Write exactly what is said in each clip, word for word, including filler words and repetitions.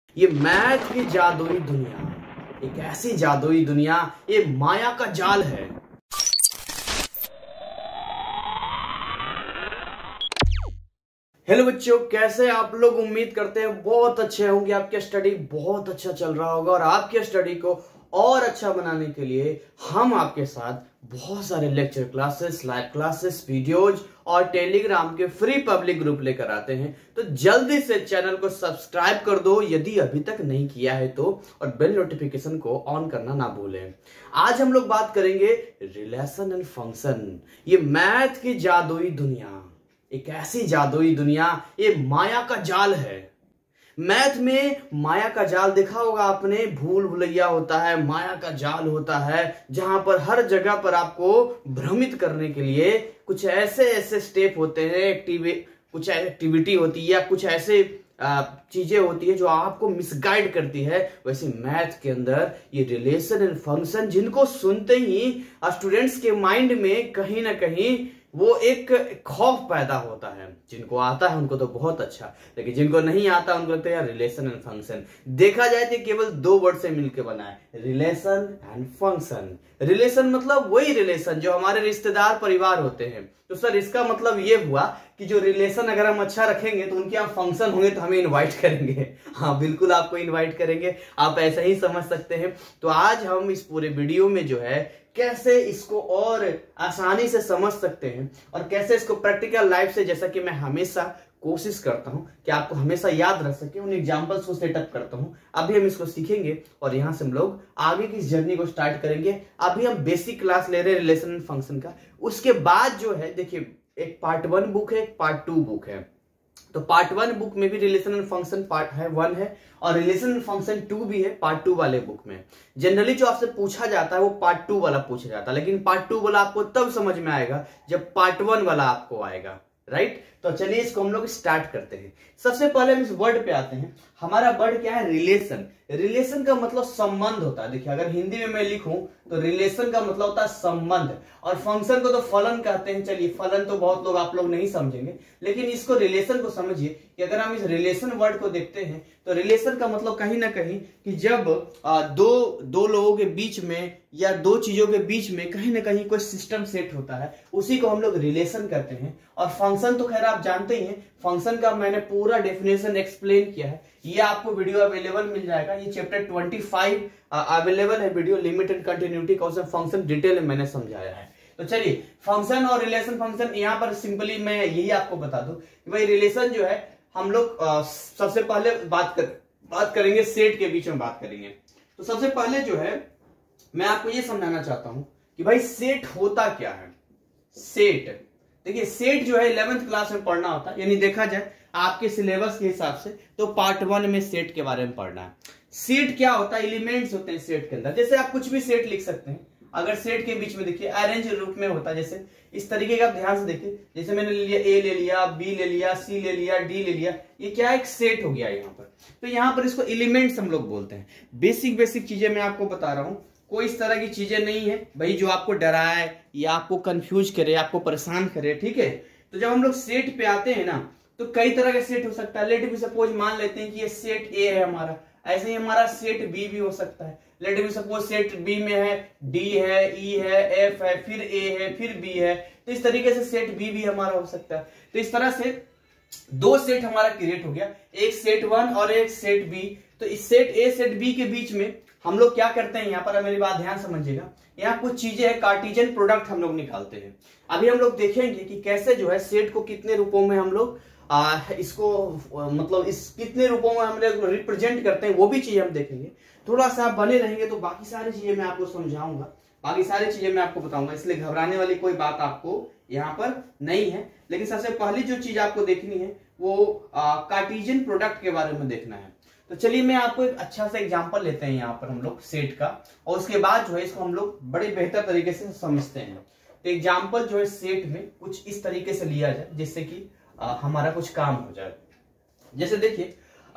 ये मैथ की जादुई दुनिया, एक ऐसी जादुई दुनिया, ये माया का जाल है। हेलो बच्चों, कैसे आप लोग? उम्मीद करते हैं बहुत अच्छे होंगे। आपकी स्टडी बहुत अच्छा चल रहा होगा और आपकी स्टडी को और अच्छा बनाने के लिए हम आपके साथ बहुत सारे lecture classes, live classes, videos और टेलीग्राम के फ्री पब्लिक ग्रुप लेकर आते हैं। तो जल्दी से चैनल को सब्सक्राइब कर दो यदि अभी तक नहीं किया है तो, और बेल नोटिफिकेशन को ऑन करना ना भूलें। आज हम लोग बात करेंगे रिलेशन एंड फंक्शन, ये मैथ की जादुई दुनिया, एक ऐसी जादुई दुनिया, ये माया का जाल है। मैथ में माया का जाल देखा होगा आपने, भूल भुलैया होता है, माया का जाल होता है, जहां पर हर जगह पर आपको भ्रमित करने के लिए कुछ ऐसे ऐसे स्टेप होते हैं, एक्टिव कुछ एक्टिविटी होती है या कुछ ऐसे चीजें होती है जो आपको मिसगाइड करती है। वैसे मैथ के अंदर ये रिलेशन एंड फंक्शन, जिनको सुनते ही स्टूडेंट्स के माइंड में कहीं ना कहीं वो एक खौफ पैदा होता है। जिनको आता है उनको तो बहुत अच्छा, लेकिन जिनको नहीं आता उनको लगता है यार रिलेशन एंड फंक्शन। देखा जाए तो केवल दो वर्ड से मिलकर बना है, रिलेशन एंड फंक्शन। रिलेशन मतलब वही रिलेशन जो हमारे रिश्तेदार परिवार होते हैं। तो सर इसका मतलब ये हुआ कि जो रिलेशन अगर हम अच्छा रखेंगे तो उनके यहाँ फंक्शन होंगे तो हमें इनवाइट करेंगे। हाँ बिल्कुल, आपको इनवाइट करेंगे, आप ऐसा ही समझ सकते हैं। तो आज हम इस पूरे वीडियो में जो है कैसे इसको और आसानी से समझ सकते हैं और कैसे इसको प्रैक्टिकल लाइफ से, जैसा कि मैं हमेशा कोशिश करता हूं कि आपको हमेशा याद रख सके, उन एग्जांपल्स को सेटअप करता हूं। अभी हम इसको सीखेंगे और यहां से हम लोग आगे की जर्नी को स्टार्ट करेंगे। अभी हम बेसिक क्लास ले रहे हैं रिलेशन एंड फंक्शन का। उसके बाद जो है देखिए, एक पार्ट वन बुक है, एक पार्ट टू बुक है। तो पार्ट वन बुक में भी रिलेशन एंड फंक्शन पार्ट है वन है और रिलेशन एंड फंक्शन टू भी है पार्ट टू वाले बुक में। जनरली जो आपसे पूछा जाता है वो पार्ट टू वाला पूछा जाता है, लेकिन पार्ट टू वाला आपको तब समझ में आएगा जब पार्ट वन वाला आपको आएगा, राइट। तो चलिए इसको हम लोग स्टार्ट करते हैं। सबसे पहले हम इस वर्ड पे आते हैं। हमारा वर्ड क्या है? रिलेशन। रिलेशन का मतलब संबंध होता है। देखिए अगर हिंदी में मैं लिखूं तो रिलेशन का मतलब होता है संबंध, और फंक्शन को तो फलन कहते हैं। चलिए फलन तो बहुत लोग आप लोग नहीं समझेंगे, लेकिन इसको रिलेशन को समझिए कि अगर हम इस रिलेशन वर्ड को देखते हैं तो रिलेशन का मतलब कहीं ना कहीं कि जब आ, दो दो लोगों के बीच में या दो चीजों के बीच में कहीं ना कहीं कोई सिस्टम सेट होता है, उसी को हम लोग रिलेशन कहते हैं। और फंक्शन तो खैर आप जानते ही हैं, फंक्शन का मैंने पूरा डेफिनेशन एक्सप्लेन किया है। ये आपको वीडियो अवेलेबल मिल जाएगा, ये चैप्टर पच्चीस अवेलेबल है वीडियो, लिमिट एंड कंटिन्यूटी का फंक्शन डिटेल में मैंने समझाया है। तो चलिए फंक्शन और रिलेशन फंक्शन यहाँ पर सिंपली मैं यही आपको बता दूं कि भाई रिलेशन जो है हम लोग सबसे पहले बात कर बात करेंगे सेट के बीच में बात करेंगे। तो सबसे पहले जो है मैं आपको ये समझाना चाहता हूं कि भाई सेट होता क्या है। सेट देखिए, सेट जो है इलेवेंथ क्लास में पढ़ना होता है, यानी देखा जाए आपके सिलेबस के हिसाब से तो पार्ट वन में सेट के बारे में पढ़ना है। सेट क्या होता है? एलिमेंट्स होते हैं सेट के अंदर। जैसे आप कुछ भी सेट लिख सकते हैं। अगर सेट के बीच में देखिए अरेंज रूप में होता है, जैसे इस तरीके का, ध्यान से देखिए, जैसे मैंने ले लिया ए ले लिया, बी ले लिया, सी ले लिया, डी ले लिया, ये क्या एक सेट हो गया यहाँ पर। तो यहाँ पर इसको एलिमेंट्स हम लोग बोलते हैं। बेसिक बेसिक चीजें मैं आपको बता रहा हूँ, कोई इस तरह की चीजें नहीं है भाई जो आपको डराए या आपको कंफ्यूज करे, आपको परेशान करे, ठीक है। तो जब हम लोग सेट पे आते हैं ना तो कई तरह का सेट हो सकता है। लेट बी सपोज मान लेते हैं कि ये सेट ए है हमारा, ऐसे ही हमारा सेट बी भी हो सकता है। Let be suppose set B में है डी है, ई है, एफ है, फिर ए है, फिर बी है। तो इस तरीके से सेट बी भी हमारा हो सकता है। तो इस तरह से दो सेट हमारा क्रिएट हो गया, एक सेट वन और एक सेट बी। तो इस सेट ए सेट बी के बीच में हम लोग क्या करते हैं, यहाँ पर मेरी बात ध्यान समझिएगा, यहाँ कुछ चीजें है, कार्टेशियन प्रोडक्ट हम लोग निकालते हैं। अभी हम लोग देखेंगे कि कैसे जो है सेट को कितने रूपों में हम लोग आ, इसको आ, मतलब इस कितने रूपों में हम लोग रिप्रेजेंट करते हैं, वो भी चीजें हम देखेंगे। थोड़ा सा आप बने रहेंगे तो बाकी सारी चीजें मैं आपको समझाऊंगा, बाकी सारी चीजें मैं आपको बताऊंगा, इसलिए घबराने वाली कोई बात आपको यहाँ पर नहीं है। लेकिन सबसे पहली जो चीज आपको देखनी है वो कार्टेशियन प्रोडक्ट के बारे में देखना है। तो चलिए मैं आपको एक अच्छा सा एग्जांपल लेते हैं यहाँ पर हम लोग सेट का, और उसके बाद जो है इसको हम लोग बड़े बेहतर तरीके से समझते हैं। तो एग्जांपल जो है सेट में कुछ इस तरीके से लिया जाए जिससे कि आ, हमारा कुछ काम हो जाए। जैसे देखिए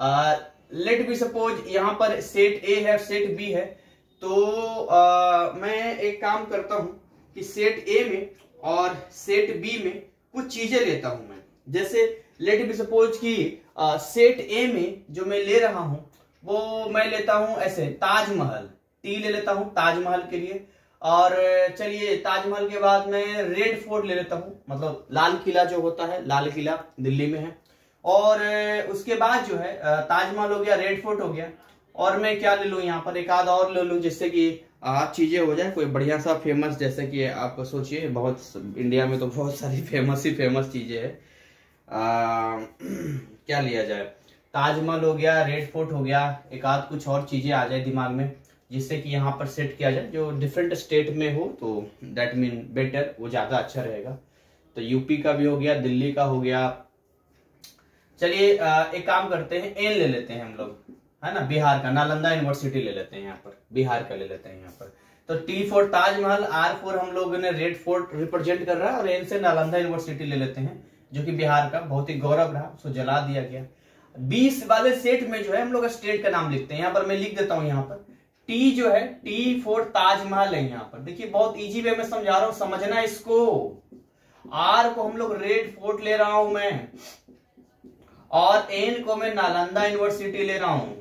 लेट बी सपोज यहाँ पर सेट ए है, सेट बी है। तो आ, मैं एक काम करता हूं कि सेट ए में और सेट बी में कुछ चीजें लेता हूं मैं। जैसे लेट बी सपोज कि सेट ए में जो मैं ले रहा हूं वो मैं लेता हूं ऐसे ताजमहल, टी ले लेता हूं ताजमहल के लिए। और चलिए ताजमहल के बाद मैं रेड फोर्ट ले लेता हूं, मतलब लाल किला जो होता है, लाल किला दिल्ली में है। और उसके बाद जो है ताजमहल हो गया, रेड फोर्ट हो गया, और मैं क्या ले लूं यहाँ पर, एक आध और ले लूं जिससे कि आप चीजें हो जाए कोई बढ़िया सा फेमस, जैसे कि आप सोचिए बहुत इंडिया में तो बहुत सारी फेमस ही फेमस चीजें है। आ, क्या लिया जाए, ताजमहल हो गया, रेड फोर्ट हो गया, एक आध कुछ और चीजें आ जाए दिमाग में जिससे कि यहाँ पर सेट किया जाए, जो डिफरेंट स्टेट में हो तो दैट मीन बेटर, वो ज्यादा अच्छा रहेगा। तो यूपी का भी हो गया, दिल्ली का हो गया। चलिए एक काम करते हैं, एन ले लेते हैं हम लोग, है ना, बिहार का, नालंदा यूनिवर्सिटी ले लेते हैं यहाँ पर, बिहार का ले लेते हैं यहाँ पर। तो T four Taj Mahal, R four हम लोग ने रेड फोर्ट रिप्रेजेंट कर रहा है, और एन से नालंदा यूनिवर्सिटी ले लेते हैं जो कि बिहार का बहुत ही गौरव रहा, उसको जला दिया गया। बीस वाले सेट में जो है हम लोग स्टेट का नाम लिखते हैं, यहाँ पर मैं लिख देता हूँ, यहाँ पर टी जो है, टी फोर ताजमहल है यहाँ पर। देखिए बहुत इजी वे में समझा रहा हूं, समझना इसको। आर को हम लोग रेड फोर्ट ले रहा हूं मैं, और एन को मैं नालंदा यूनिवर्सिटी ले रहा हूं,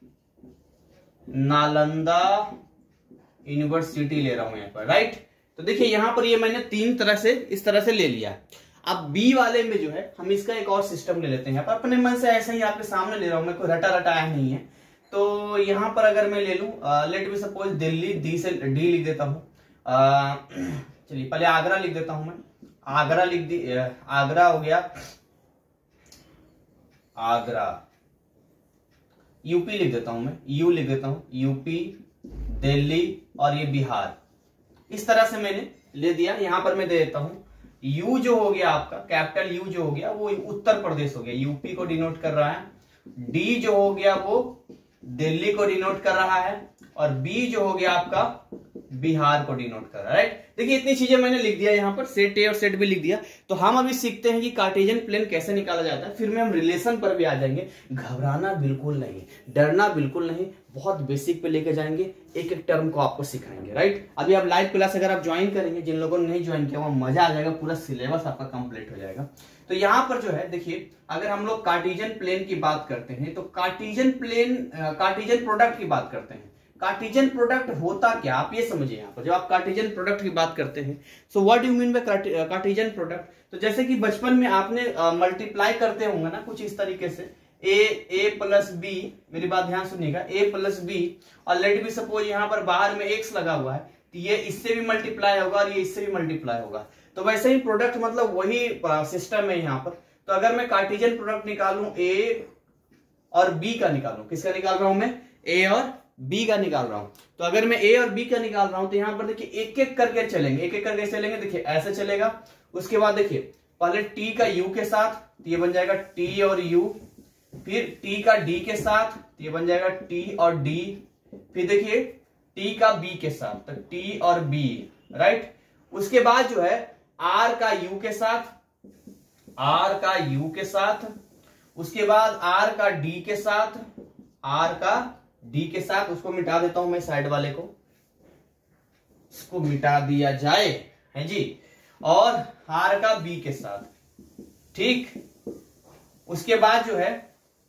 नालंदा यूनिवर्सिटी ले रहा हूं यहाँ पर, राइट। तो देखिए यहां पर ये मैंने तीन तरह से इस तरह से ले लिया। अब बी वाले में जो है हम इसका एक और सिस्टम ले लेते हैं, यहाँ पर अपने मन से ऐसा ही आपके सामने ले रहा हूं मैं, कोई रटा रटाया नहीं है। तो यहां पर अगर मैं ले लूं, let me suppose Delhi, D से डी लिख देता हूं, चलिए पहले आगरा लिख देता हूं मैं, आगरा लिख दी, आगरा हो गया, आगरा। यूपी लिख देता हूं मैं, यू लिख देता हूं, यूपी, दिल्ली, और ये बिहार। इस तरह से मैंने ले दिया। यहां पर मैं दे देता हूं यू जो हो गया आपका, कैपिटल यू जो हो गया वो उत्तर प्रदेश हो गया, यूपी को डिनोट कर रहा है। डी जो हो गया वो दिल्ली को डिनोट कर रहा है, और बी जो हो गया आपका बिहार को डिनोट कर रहा है, राइट। देखिए इतनी चीजें मैंने लिख दिया यहाँ पर, सेट ए और सेट बी लिख दिया। तो हम अभी सीखते हैं कि कार्टेशियन प्लेन कैसे निकाला जाता है, फिर में हम रिलेशन पर भी आ जाएंगे। घबराना बिल्कुल नहीं, डरना बिल्कुल नहीं, बहुत बेसिक पे लेके जाएंगे, एक एक टर्म को आपको सिखाएंगे, राइट। अभी आप लाइव क्लास अगर आप ज्वाइन करेंगे, जिन लोगों ने नहीं ज्वाइन किया वहां मजा आ जाएगा, पूरा सिलेबस आपका कंप्लीट हो जाएगा। तो यहाँ पर जो है देखिए, अगर हम लोग कार्टेशियन प्लेन की बात करते हैं तो कार्टेशियन प्लेन, कार्टेशियन प्रोडक्ट की बात करते हैं। कार्टेशियन प्रोडक्ट होता क्या, आप ये समझिए यहाँ पर, जब आप कार्टेशियन प्रोडक्ट की बात करते हैं, so what you mean by Cartesian product. तो जैसे कि बचपन में आपने मल्टीप्लाई uh, करते होंगे ना कुछ इस तरीके से, ए ए प्लस बी, मेरी बात ध्यान सुनिएगा, ए प्लस बी, और लेट बी सपोज यहाँ पर बाहर में एक्स लगा हुआ है, तो ये इससे भी मल्टीप्लाई होगा और ये इससे भी मल्टीप्लाई होगा। तो वैसे ही प्रोडक्ट मतलब वही सिस्टम uh, है यहाँ पर। तो अगर मैं कार्टेशियन प्रोडक्ट निकालूं, ए और बी का निकालूं, किसका निकाल रहा हूं मैं, ए और बी का निकाल रहा हूं। तो अगर मैं ए और बी का निकाल रहा हूं तो यहां पर देखिए एक एक करके चलेंगे, एक एक करके चलेंगे। देखिए ऐसे चलेगा, उसके बाद देखिए पहले टी का यू के साथ, तो ये बन जाएगा टी और यू, फिर टी का डी के साथ, तो ये बन जाएगा टी और डी, फिर देखिए टी का बी के साथ, तो टी और बी, राइट। उसके बाद जो है आर का यू के साथ, आर का यू के साथ, उसके बाद आर का डी के साथ, आर का डी के साथ, उसको मिटा देता हूं मैं साइड वाले को, इसको मिटा दिया जाए, है जी, और आर का बी के साथ, ठीक। उसके बाद जो है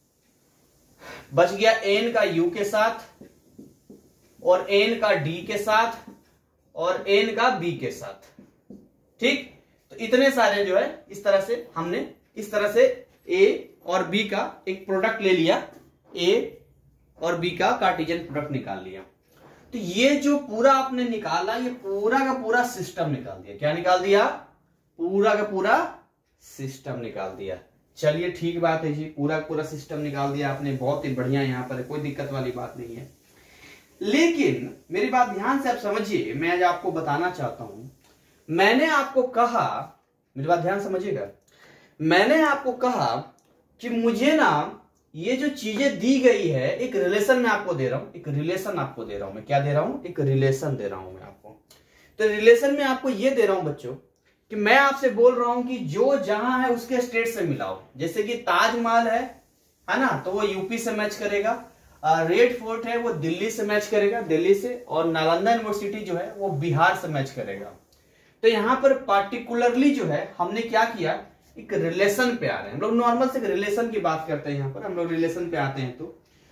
बच गया एन का यू के साथ, और एन का डी के साथ, और एन का बी के साथ, ठीक। तो इतने सारे जो है इस तरह से हमने इस तरह से ए और बी का एक प्रोडक्ट ले लिया, ए और बी का कार्टेशियन प्रोडक्ट निकाल लिया। तो ये जो पूरा आपने निकाला, ये पूरा का पूरा सिस्टम निकाल दिया। क्या निकाल दिया, पूरा का पूरा सिस्टम निकाल दिया। चलिए ठीक बात है जी, पूरा पूरा सिस्टम निकाल दिया आपने, बहुत ही बढ़िया। यहां पर कोई दिक्कत वाली बात नहीं है। लेकिन मेरी बात ध्यान से आप समझिए, मैं आज आपको बताना चाहता हूं, मैंने आपको कहा, मेरी बात ध्यान समझिएगा, मैंने आपको कहा कि मुझे ना ये जो चीजें दी गई है, एक रिलेशन में आपको दे रहा हूं, एक रिलेशन आपको दे रहा हूं मैं, क्या दे रहा हूं, एक रिलेशन दे रहा हूं मैं आपको। तो रिलेशन में आपको ये दे रहा हूं बच्चों कि मैं आपसे बोल रहा हूं कि जो जहां है उसके स्टेट से मिलाओ। जैसे कि ताजमहल है है ना, तो वो यूपी से मैच करेगा, रेड फोर्ट है वो दिल्ली से मैच करेगा, दिल्ली से, और नालंदा यूनिवर्सिटी जो है वो बिहार से मैच करेगा। तो यहां पर पार्टिकुलरली जो है हमने क्या किया, एक रिलेशन पे आ रहे हैं हम लोग। नॉर्मल से रिलेशन की बात करते हैं, यहां पर हम लोग रिलेशन पे आते हैं। तो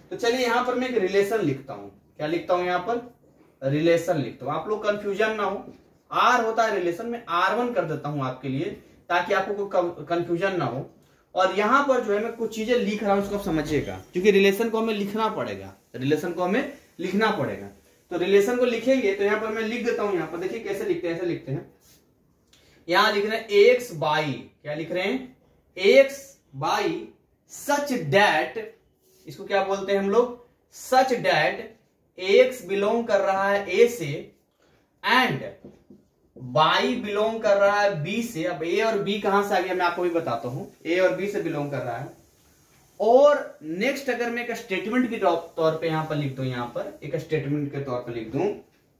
तो चलिए यहां पर मैं एक रिलेशन लिखता हूं। क्या लिखता हूं यहां पर? रिलेशन लिखता हूं, आप लोग कंफ्यूजन ना हो। आर होता है रिलेशन, में आर वन कर देता हूं आपके लिए ताकि आपको कोई कंफ्यूजन ना हो। और यहां पर जो है मैं कुछ चीजें लिख रहा हूं, उसको आप समझिएगा, क्योंकि रिलेशन को हमें लिखना पड़ेगा, रिलेशन को हमें लिखना पड़ेगा। तो रिलेशन को लिखेंगे तो यहां पर मैं लिख देता हूं। यहां पर देखिए कैसे लिखते हैं, ऐसे लिखते हैं। यहां लिख रहे हैं एक्स बाई, क्या लिख रहे हैं? एक्स बाई सच दैट, इसको क्या बोलते हैं हम लोग? सच दैट एक्स बिलोंग कर रहा है ए से एंड बाई बिलोंग कर रहा है बी से। अब ए और बी कहां से आ गया मैं आपको भी बताता हूं। ए और बी से बिलोंग कर रहा है। और नेक्स्ट अगर मैं एक स्टेटमेंट के तौर पे यहां पर लिख दूं, यहां पर एक स्टेटमेंट के तौर पे लिख दूं,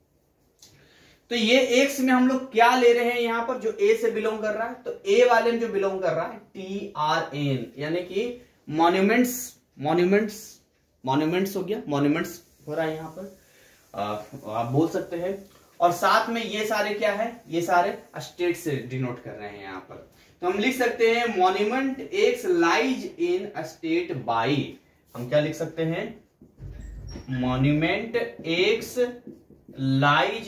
तो ये एक्स में हम लोग क्या ले रहे हैं यहां पर? जो ए से बिलोंग कर रहा है, तो ए वाले में जो बिलोंग कर रहा है टी आर एन, यानी कि मॉन्यूमेंट्स, मॉन्यूमेंट्स मॉन्यूमेंट्स हो गया, मॉन्यूमेंट्स हो रहा है यहां पर, आ, आप बोल सकते हैं। और साथ में ये सारे क्या है? ये सारे स्टेट से डिनोट कर रहे हैं यहां पर। तो हम लिख सकते हैं monument X lies in state Y. हम क्या लिख सकते हैं? Monument X lies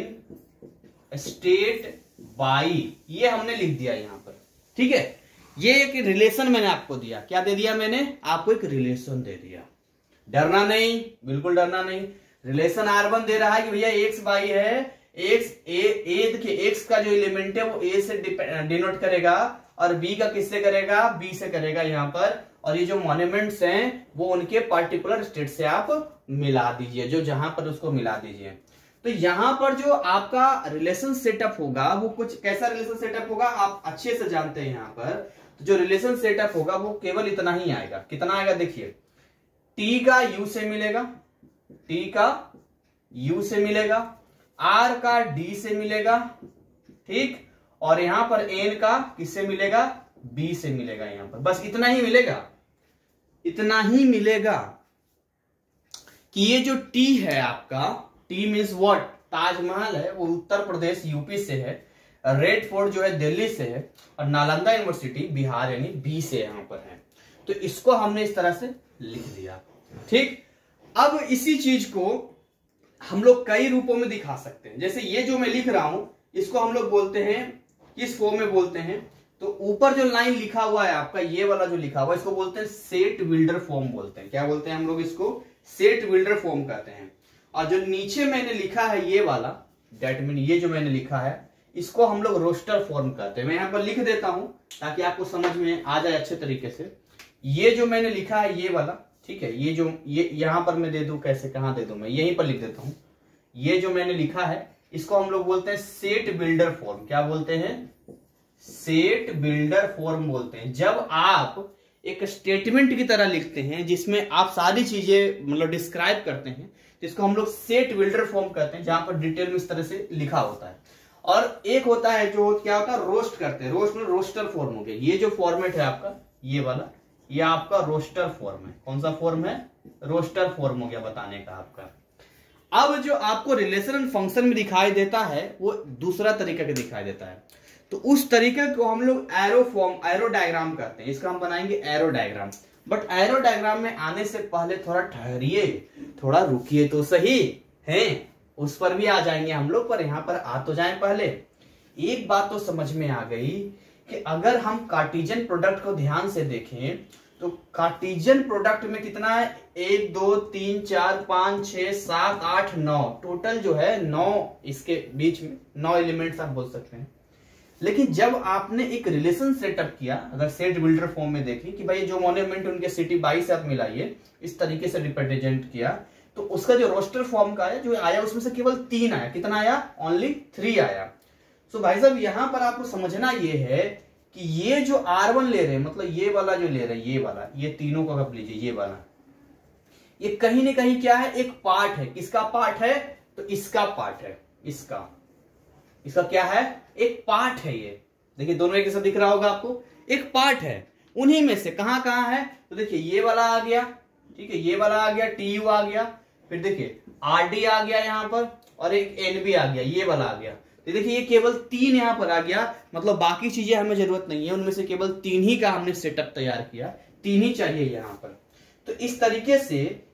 in state Y, ये हमने लिख दिया यहां पर। ठीक है, ये एक रिलेशन मैंने आपको दिया। क्या दे दिया मैंने आपको? एक रिलेशन दे दिया। डरना नहीं, बिल्कुल डरना नहीं। रिलेशन आर वन दे रहा है कि भैया एक्स बाई है, एक्स ए ए देखिए एक्स का जो एलिमेंट है वो ए से डिनोट करेगा और बी का किससे करेगा? बी से करेगा यहां पर। और ये जो मॉन्यूमेंट्स हैं वो उनके पार्टिकुलर स्टेट से आप मिला दीजिए, जो जहां पर उसको मिला दीजिए। तो यहां पर जो आपका रिलेशन सेटअप होगा वो कुछ कैसा रिलेशन सेटअप होगा आप अच्छे से जानते हैं। यहां पर तो जो रिलेशन सेटअप होगा वो केवल इतना ही आएगा। कितना आएगा? देखिए, टी का यू से मिलेगा, टी का यू से मिलेगा, आर का डी से मिलेगा, ठीक, और यहां पर एन का किससे मिलेगा? बी से मिलेगा। यहां पर बस इतना ही मिलेगा, इतना ही मिलेगा कि ये जो टी है आपका, टी मीन्स व्हाट? ताजमहल है, वो उत्तर प्रदेश यूपी से है, रेड फोर्ट जो है दिल्ली से है, और नालंदा यूनिवर्सिटी बिहार यानी बी से यहां पर है। तो इसको हमने इस तरह से लिख दिया। ठीक, अब इसी चीज को हम लोग कई रूपों में दिखा सकते हैं। जैसे ये जो मैं लिख रहा हूं इसको हम लोग बोलते हैं, किस फॉर्म में बोलते हैं? तो ऊपर जो लाइन लिखा हुआ है आपका, ये वाला जो लिखा हुआ है, इसको बोलते हैं सेट बिल्डर फॉर्म बोलते हैं। क्या बोलते हैं हम लोग? इसको सेट बिल्डर फॉर्म कहते हैं। और जो नीचे मैंने लिखा है ये वाला, डेट मीन ये जो मैंने लिखा है, इसको हम लोग रोस्टर फॉर्म कहते हैं। मैं यहां पर लिख देता हूं ताकि आपको समझ में आ जाए अच्छे तरीके से। ये जो मैंने लिखा है ये वाला, ठीक है, ये जो ये यहां पर मैं दे दूं, कैसे कहां दे दूं? मैं यहीं पर लिख देता हूं। ये जो मैंने लिखा है इसको हम लोग बोलते हैं सेट बिल्डर फॉर्म। क्या बोलते हैं? सेट बिल्डर फॉर्म बोलते हैं। जब आप एक स्टेटमेंट की तरह लिखते हैं जिसमें आप सारी चीजें मतलब डिस्क्राइब करते हैं, तो इसको हम लोग सेट बिल्डर फॉर्म कहते हैं, जहां पर डिटेल में इस तरह से लिखा होता है। और एक होता है जो क्या होता है? रोस्ट करते हैं। रोस्ट में रोस्टर फॉर्म हो गया। ये जो फॉर्मेट है आपका, ये वाला, ये आपका रोस्टर फॉर्म है। कौन सा फॉर्म है? रोस्टर फॉर्म हो गया बताने का आपका। अब जो आपको रिलेशन एंड फंक्शन में दिखाई देता है वो दूसरा तरीका का दिखाई देता है। तो उस तरीके को हम लोग एरो फॉर्म, एरो डायग्राम कहते हैं। इसका हम बनाएंगे arrow diagram. But arrow diagram में आने से पहले थोड़ा ठहरिए, थोड़ा रुकिए तो सही है, उस पर भी आ जाएंगे हम लोग, पर यहां पर आ तो जाएं। पहले एक बात तो समझ में आ गई कि अगर हम कार्टेशियन प्रोडक्ट को ध्यान से देखें तो कार्टेशियन प्रोडक्ट में कितना है? एक दो तीन चार पांच छह सात आठ नौ, टोटल जो है नौ, इसके बीच में नौ एलिमेंट्स आप बोल सकते हैं। लेकिन जब आपने एक रिलेशन सेटअप किया, अगर सेट बिल्डर फॉर्म में देखें कि भाई जो मॉन्यूमेंट उनके सिटी बाई से आप मिलाइए, इस तरीके से रिप्रेजेंट किया, तो उसका जो रोस्टर फॉर्म का है जो आया उसमें से केवल तीन आया। कितना आया? ओनली थ्री आया। सो so भाई साहब यहां पर आपको समझना ये है कि ये जो आर वन ले रहे हैं, मतलब ये वाला जो ले रहे हैं, ये वाला, ये तीनों को आप लीजिए, ये वाला, ये कहीं ना कहीं क्या है? एक पार्ट है। किसका पार्ट है? तो इसका पार्ट है। इसका इसका क्या है? एक पार्ट है। ये देखिए दोनों एक जैसा दिख रहा होगा आपको, एक पार्ट है। उन्हीं में से कहां कहां है? तो देखिए ये वाला आ गया, ठीक है, ये वाला आ गया, टी यू आ गया, फिर देखिए आर डी आ गया यहां पर, और एक एन बी आ गया, ये वाला आ गया। तो देखिए ये केवल तीन यहां पर आ गया, मतलब बाकी चीजें हमें जरूरत नहीं है, उनमें से केवल तीन ही का हमने सेटअप तैयार किया, तीन ही चाहिए यहां पर। तो इस तरीके से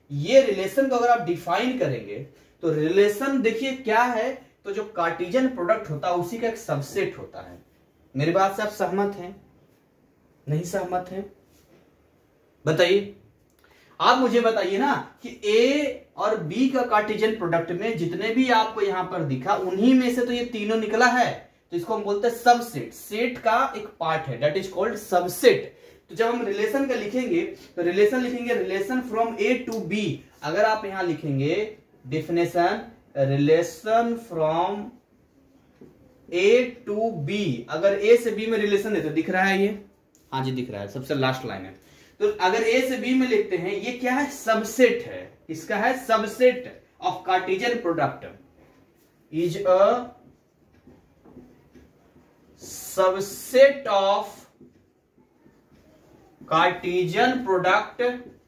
ये रिलेशन को अगर आप डिफाइन करेंगे तो रिलेशन देखिए क्या है, तो जो कार्टेशियन प्रोडक्ट होता है उसी का एक सबसेट होता है। मेरी बात से आप सहमत हैं, नहीं सहमत हैं? बताइए, आप मुझे बताइए ना कि ए और बी का कार्टेशियन प्रोडक्ट में जितने भी आपको यहां पर दिखा उन्हीं में से तो ये तीनों निकला है, तो इसको हम बोलते हैं सबसेट। सेट का एक पार्ट है, दैट इज कॉल्ड सबसेट। तो जब हम रिलेशन का लिखेंगे तो रिलेशन लिखेंगे relation from A to B. अगर आप यहां लिखेंगे definition relation from A to B, अगर ए से बी में रिलेशन है तो दिख रहा है ये, हाँ जी दिख रहा है, सबसे लास्ट लाइन है। तो अगर ए से बी में लिखते हैं, ये क्या है, सबसेट है, इसका है subset of Cartesian product is a subset of Cartesian product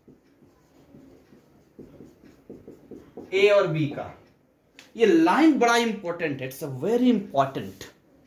A और बी का। ये लाइन बड़ा इंपॉर्टेंट है, इट्स अ वेरी इंपॉर्टेंट।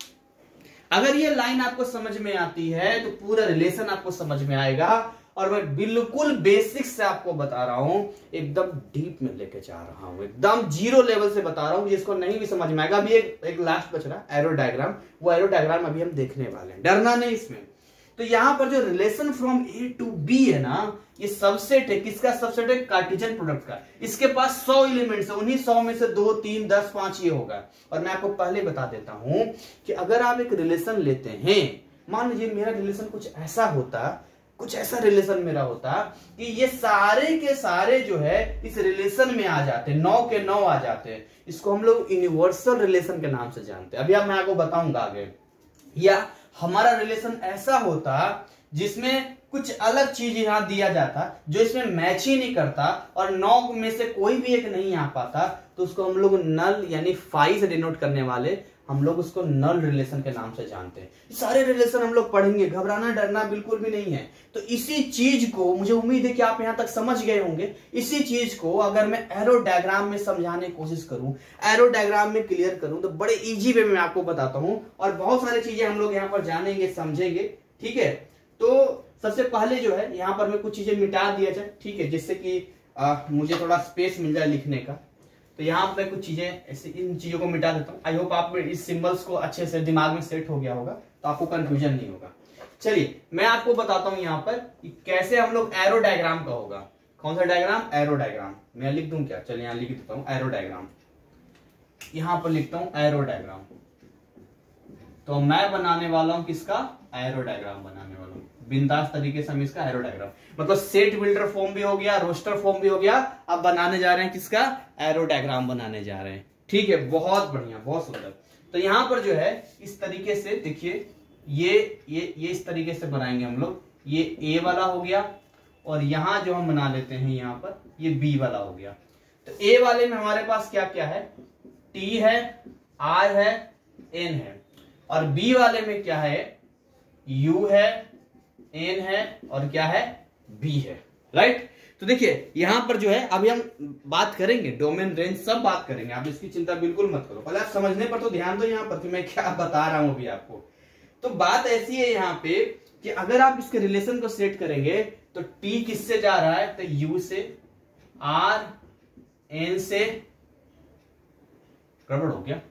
अगर ये लाइन आपको समझ में आती है तो पूरा रिलेशन आपको समझ में आएगा। और मैं बिल्कुल बेसिक से आपको बता रहा हूं, एकदम डीप में लेके जा रहा हूं, एकदम जीरो लेवल से बता रहा हूं, जिसको नहीं भी समझ में आएगा। अभी एक, एक लास्ट बच रहा है एरो डायग्राम, वो एरो डायग्राम अभी हम देखने वाले हैं, डरना नहीं इसमें। तो यहां पर जो relation from A to B है ना, ये सबसेट है, किसका सबसेट है, कार्टेशियन प्रोडक्ट का। इसके पास सौ एलिमेंट्स है, उन्हीं सौ में से दो तीन दस पांच ये होगा। और मैं आपको पहले बता देता हूं कि अगर आप एक रिलेशन लेते हैं, मान लीजिए मेरा रिलेशन कुछ ऐसा होता, कुछ ऐसा रिलेशन मेरा होता कि ये सारे के सारे जो है इस रिलेशन में आ जाते, नौ के नौ आ जाते, इसको हम लोग यूनिवर्सल रिलेशन के नाम से जानते हैं। अभी अब मैं आपको बताऊंगा आगे। या हमारा रिलेशन ऐसा होता जिसमें कुछ अलग चीज यहां दिया जाता जो इसमें मैच ही नहीं करता और नौ में से कोई भी एक नहीं आ पाता, तो उसको हम लोग नल यानी फाई से डिनोट करने वाले हम लोग उसको नल रिलेशन के नाम से जानते हैं। सारे रिलेशन हम लोग पढ़ेंगे, घबराना डरना बिल्कुल भी नहीं है। तो इसी चीज को, मुझे उम्मीद है कि आप यहां तक समझ गए होंगे, इसी चीज को अगर मैं एरो डायग्राम में समझाने की कोशिश करूं, एरो डायग्राम में क्लियर करूं, तो बड़े इजी वे में मैं आपको बताता हूं और बहुत सारी चीजें हम लोग यहाँ पर जानेंगे, समझेंगे। ठीक है, तो सबसे पहले जो है यहाँ पर मैं कुछ चीजें मिटा दिया जाए, ठीक है, जिससे कि आ, मुझे थोड़ा स्पेस मिल जाए लिखने का। तो यहाँ पे कुछ चीजें ऐसे, इन चीजों को मिटा देता हूँ। आई होप आप इस सिंबल्स को अच्छे से दिमाग में सेट हो गया होगा, तो आपको कंफ्यूजन नहीं होगा। चलिए मैं आपको बताता हूँ यहाँ पर कि कैसे हम लोग एरो डायग्राम का होगा। कौन सा डायग्राम, एरो डायग्राम। मैं लिख दूं क्या, चलिए यहाँ लिख देता हूँ एरो डायग्राम। यहाँ पर लिखता हूँ एरो डायग्राम। तो मैं बनाने वाला हूँ किसका, एरो डायग्राम बनाने वाला हूँ। बिंदास तरीके से हम इसका एरो डायग्राम, मतलब सेट बिल्डर फॉर्म भी हो गया, रोस्टर फॉर्म भी हो गया, अब बनाने जा रहे हैं किसका, एरो डायग्राम बनाने जा रहे हैं। ठीक है, बहुत बढ़िया, बहुत सुंदर। तो यहां पर जो है इस तरीके से देखिए, ये ये ये इस तरीके से बनाएंगे हम लोग। ये ए वाला हो गया और यहां जो हम बना लेते हैं यहाँ पर ये बी वाला हो गया। तो ए वाले में हमारे पास क्या क्या है, टी है, आर है, एन है, और बी वाले में क्या है, यू है, एन है और क्या है, बी है। राइट। तो देखिए यहां पर जो है अभी हम बात करेंगे, डोमेन रेंज सब बात करेंगे, आप इसकी चिंता बिल्कुल मत करो। पहले आप समझने पर तो ध्यान दो यहाँ पर कि मैं क्या बता रहा हूं अभी आपको। तो बात ऐसी है यहाँ पे कि अगर आप इसके रिलेशन को सेट करेंगे तो टी किससे जा रहा है, तो यू से, आर एन से, गड़बड़ हो गया,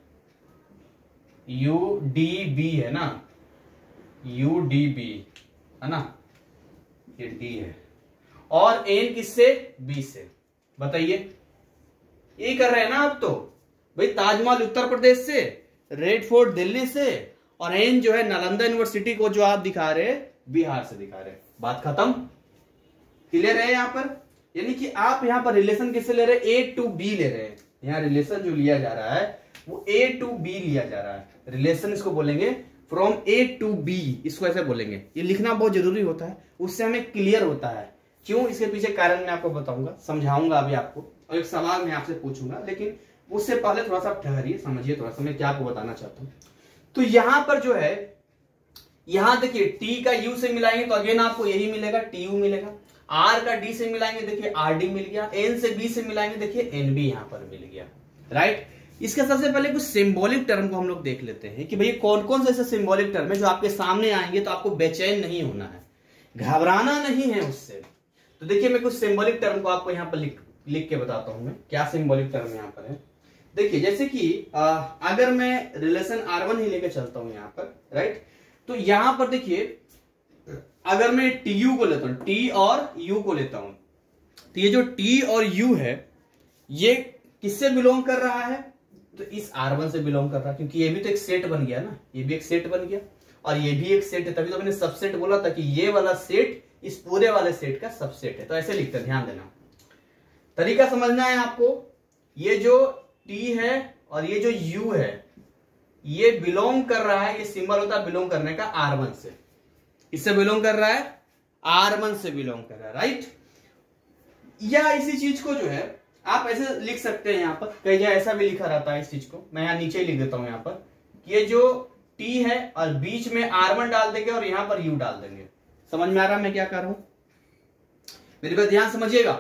यू डी बी है ना, यू डी बी है ना, ये डी है, और एन किससे, बी से। बताइए ये कर रहे हैं ना आप, तो भाई ताजमहल उत्तर प्रदेश से, रेड फोर्ट दिल्ली से, और एन जो है नालंदा यूनिवर्सिटी को जो आप दिखा रहे बिहार से दिखा रहे। बात खत्म, क्लियर है यहाँ पर। यानी कि आप यहाँ पर रिलेशन किससे ले रहे हैं, ए टू बी ले रहे हैं। यहाँ रिलेशन जो लिया जा रहा है वो ए टू बी लिया जा रहा है। रिलेशन इसको बोलेंगे फ्रॉम ए टू बी, इसको ऐसे बोलेंगे। ये लिखना बहुत जरूरी होता है, उससे हमें क्लियर होता है। क्यों, इसके पीछे कारण मैं आपको बताऊंगा, समझाऊंगा अभी आपको, और एक सवाल मैं आपसे पूछूंगा, लेकिन उससे पहले थोड़ा सा ठहरिए, समझिए थोड़ा सा मैं क्या आपको बताना चाहता हूं। तो यहां पर जो है, यहां देखिए टी का यू से मिलाएंगे तो अगेन आपको यही मिलेगा, टी यू मिलेगा। आर का डी से मिलाएंगे, देखिए आर डी मिल गया। एन से बी से मिलाएंगे, देखिए एन बी यहां पर मिल गया। राइट। इसके सबसे पहले कुछ सिंबॉलिक टर्म को हम लोग देख लेते हैं कि भाई कौन कौन से ऐसे सिंबॉलिक टर्म है जो आपके सामने आएंगे तो आपको बेचैन नहीं होना है, घबराना नहीं है उससे। तो देखिए मैं कुछ सिंबॉलिक टर्म को आपको यहां पर लिख लिख के बताता हूं मैं क्या सिंबॉलिक टर्म यहाँ पर है। देखिए जैसे कि आ, अगर मैं रिलेशन आर वन ही लेके चलता हूं यहाँ पर, राइट, तो यहां पर देखिए अगर मैं टी यू को लेता हूं, टी और यू को लेता हूं, तो ये जो टी और यू है ये किससे बिलोंग कर रहा है, तो इस आर वन से बिलोंग कर रहा है, क्योंकि ये भी तो एक सेट बन गया ना, ये भी एक सेट बन गया और ये भी एक सेट है, तभी तो मैंने सबसेट बोला था कि ये वाला सेट इस पूरे वाले सेट का सबसेट है। तो ऐसे लिखते हैं, ध्यान देना, तरीका समझना है आपको। ये जो टी है और ये जो यू है ये बिलोंग कर रहा है, ये सिंबल होता है बिलोंग करने का आर वन से, इससे बिलोंग कर रहा है आर वन से बिलोंग कर रहा है, राइट। या इसी चीज को जो है आप ऐसे लिख सकते हैं, यहां पर कई जगह ऐसा भी लिखा रहता है इस चीज को, मैं यहां नीचे ही लिख देता हूं, यहां पर ये जो टी है और बीच में आर वन डाल देंगे और यहां पर यू डाल देंगे। समझ में आ रहा है मैं क्या कर रहा हूं? मेरी बात ध्यान समझिएगा।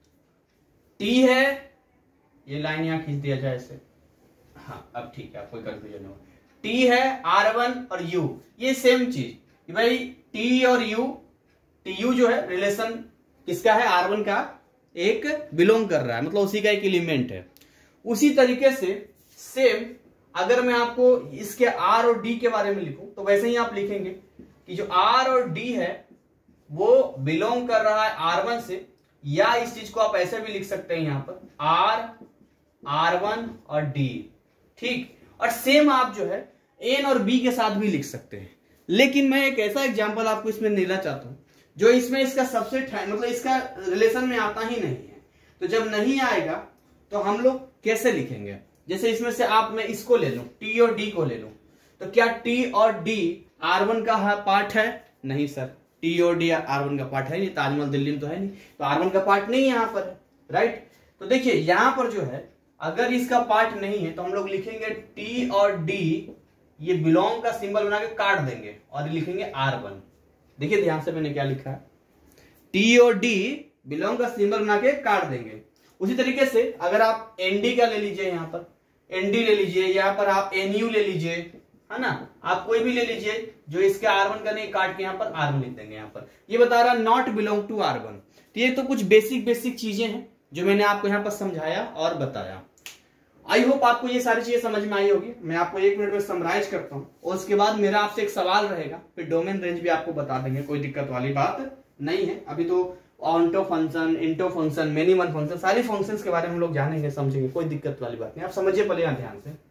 टी है, ये लाइन यहां खींच दिया जाए ऐसे, हाँ अब ठीक है, कोई कंफ्यूजन हो। टी है, आर वन और यू, ये सेम चीज भाई, टी और यू, टी यू जो है रिलेशन किसका है, आर वन का एक बिलोंग कर रहा है, मतलब उसी का एक एलिमेंट है। उसी तरीके से सेम अगर मैं आपको इसके आर और डी के बारे में लिखूं तो वैसे ही आप लिखेंगे कि जो आर और डी है वो बिलोंग कर रहा है आर वन से, या इस चीज को आप ऐसे भी लिख सकते हैं यहां पर आर, आर वन और डी, ठीक। और सेम आप जो है एन और बी के साथ भी लिख सकते हैं, लेकिन मैं एक ऐसा एग्जांपल आपको इसमें देना चाहता हूं जो इसमें इसका सबसेट है, मतलब इसका रिलेशन में आता ही नहीं है। तो जब नहीं आएगा तो हम लोग कैसे लिखेंगे, जैसे इसमें से आप मैं इसको ले लूं, टी और डी को ले लूं, तो क्या टी और डी आर वन का पार्ट है? नहीं सर, टी और डी आर वन का पार्ट है नहीं, ताजमहल दिल्ली में तो है नहीं, तो आर वन का पार्ट नहीं यहां पर है, राइट। तो देखिए यहां पर जो है अगर इसका पार्ट नहीं है तो हम लोग लिखेंगे टी और डी, ये बिलोंग का सिंबल बना के काट देंगे और लिखेंगे आर वन। देखिए ध्यान से मैंने क्या लिखा है, टी और डी बिलोंग का सिंबल बना के काट देंगे। उसी तरीके से अगर आप एनडी का ले लीजिए, यहां पर एनडी ले लीजिए, यहां पर आप एनयू ले लीजिए, है ना, आप कोई भी ले लीजिए जो इसके आर वन का नहीं, काट के यहां पर आर वन लिख देंगे। यहां पर ये बता रहा not belong to R one. तो ये तो कुछ बेसिक बेसिक चीजें हैं जो मैंने आपको यहां पर समझाया और बताया। आई होप आपको ये सारी चीजें समझ में आई होगी। मैं आपको एक मिनट में समराइज करता हूं और उसके बाद मेरा आपसे एक सवाल रहेगा, फिर डोमेन रेंज भी आपको बता देंगे, कोई दिक्कत वाली बात नहीं है। अभी तो onto function, into function, minimum function, सारी फंक्शंस के बारे में हम लोग जानेंगे, समझेंगे, कोई दिक्कत वाली बात नहीं। आप समझिए पहले यहां ध्यान से,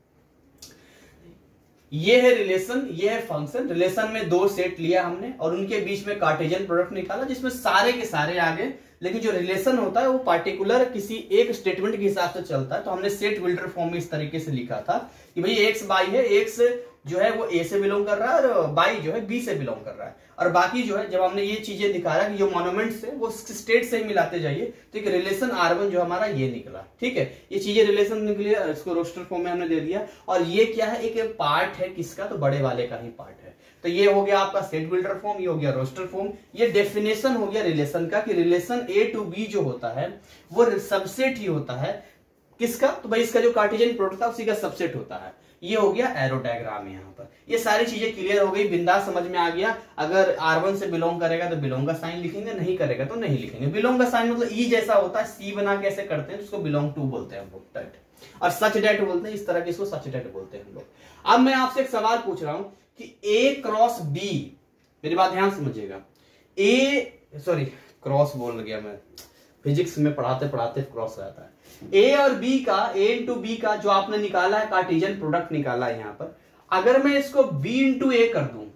ये है रिलेशन, ये है फंक्शन। रिलेशन में दो सेट लिया हमने और उनके बीच में कार्टेशियन प्रोडक्ट निकाला जिसमें सारे के सारे आ गए, लेकिन जो रिलेशन होता है वो पार्टिकुलर किसी एक स्टेटमेंट के हिसाब से चलता है। तो हमने सेट बिल्डर फॉर्म में इस तरीके से लिखा था कि भाई एक्स बाई है, एक्स जो है वो ए से बिलोंग कर रहा है और बाई जो है बी से बिलोंग कर रहा है, और बाकी जो है जब हमने ये चीजें दिखाया कि जो मोनोमेंट्स है वो स्टेट से ही मिलाते जाइए, तो एक रिलेशन आर वन जो हमारा ये निकला, ठीक है। ये चीजें रिलेशन निकली, इसको रोस्टर फॉर्म में हमने दे दिया, और ये क्या है, एक पार्ट है किसका, तो बड़े वाले का ही पार्ट है। तो ये हो गया आपका सेट बिल्डर फॉर्म, ये हो गया रोस्टर फॉर्म, ये डेफिनेशन हो गया रिलेशन का कि रिलेशन ए टू बी जो होता है वो सबसेट ही होता है किसका, तो भाई इसका जो कार्टेशियन प्रोडक्ट था उसी का सबसेट होता है। ये हो गया एरो डायग्राम। यहाँ पर ये सारी चीजें क्लियर हो गई, बिंदास समझ में आ गया। अगर आर वन से बिलोंग करेगा तो बिलोंग का साइन लिखेंगे, नहीं करेगा तो नहीं लिखेंगे। बिलोंग का साइन मतलब ई जैसा होता है, सी बना के ऐसे करते हैं, उसको बिलोंग टू बोलते हैं हम लोग, डेट, और सच डेट बोलते हैं, इस तरह के इसको सच डेट बोलते हैं हम लोग। अब मैं आपसे एक सवाल पूछ रहा हूं कि ए क्रॉस बी, मेरी बात ध्यान समझिएगा, ए सॉरी क्रॉस बोल गया मैं, फिजिक्स में पढ़ाते पढ़ाते क्रॉस रहता है। ए और बी का, ए इंटू बी का जो आपने निकाला है कार्टेशियन प्रोडक्ट निकाला है यहाँ पर, अगर मैं इसको बी इंटू ए कर दूं,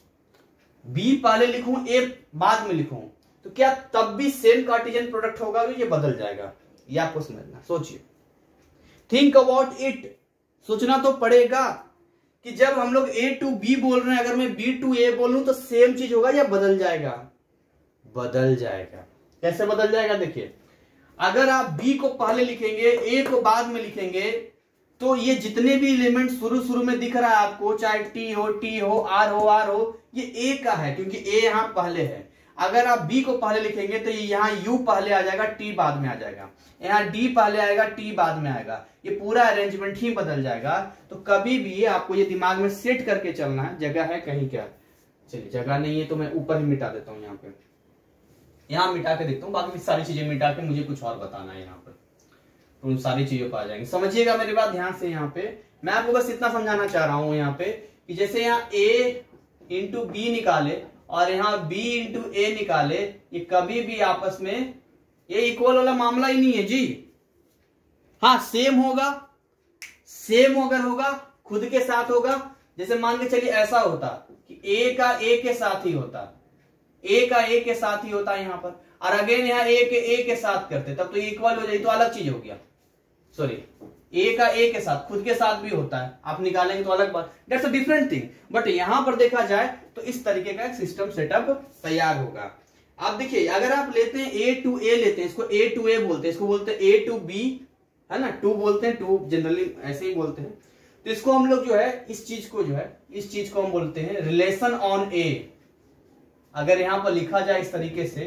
बी पहले लिखूं ए बाद में लिखूं, तो क्या तब भी सेम कार्टेशियन प्रोडक्ट होगा, ये बदल जाएगा? ये आपको समझना, सोचिए, थिंक अबाउट इट, सोचना तो पड़ेगा कि जब हम लोग ए टू बी बोल रहे हैं, अगर मैं बी टू ए बोलूं तो सेम चीज होगा या बदल जाएगा? बदल जाएगा। कैसे बदल जाएगा? देखिए, अगर आप b को पहले लिखेंगे, a को बाद में लिखेंगे, तो ये जितने भी एलिमेंट शुरू शुरू में दिख रहा है आपको, चाहे t हो, t हो, r हो, r हो, ये a का है क्योंकि a यहां पहले है। अगर आप b को पहले लिखेंगे तो ये यहां u पहले आ जाएगा, t बाद में आ जाएगा, यहाँ d पहले आएगा, t बाद में आएगा, ये पूरा अरेंजमेंट ही बदल जाएगा। तो कभी भी आपको ये दिमाग में सेट करके चलना है। जगह है कहीं क्या? चलिए जगह नहीं है तो मैं ऊपर ही मिटा देता हूं यहाँ पे, यहाँ मिटा के देखता हूँ, बाकी सारी चीजें मिटा के मुझे कुछ और बताना है यहाँ पर, तो उन सारी चीजों पर आ जाएंगे। समझिएगा मेरी बात ध्यान से। यहाँ पे मैं आपको बस इतना समझाना चाह रहा हूँ यहाँ पे कि जैसे यहाँ a इंटू बी निकाले और यहाँ b इंटू ए निकाले, ये कभी भी आपस में ये इक्वल वाला मामला ही नहीं है जी। हाँ सेम होगा, सेम अगर होगा खुद के साथ होगा। जैसे मान के चलिए ऐसा होता कि a का a के साथ ही होता, a का a के साथ ही होता यहाँ पर, और अगेन यहाँ a के a के साथ करते तब तो इक्वल हो जाए, तो अलग चीज हो गया। सॉरी, a का a के साथ खुद के साथ भी होता है, आप निकालेंगे तो अलग बात, that's a different thing. But यहां पर देखा जाए तो इस तरीके का एक सिस्टम सेटअप तैयार होगा। आप देखिए अगर आप लेते हैं a टू a लेते हैं, इसको a टू a बोलते हैं, इसको बोलते हैं a टू b, है ना, टू बोलते हैं, टू जनरली ऐसे ही बोलते हैं। तो इसको हम लोग जो है इस चीज को जो है इस चीज को हम बोलते हैं रिलेशन ऑन a। अगर यहां पर लिखा जाए इस तरीके से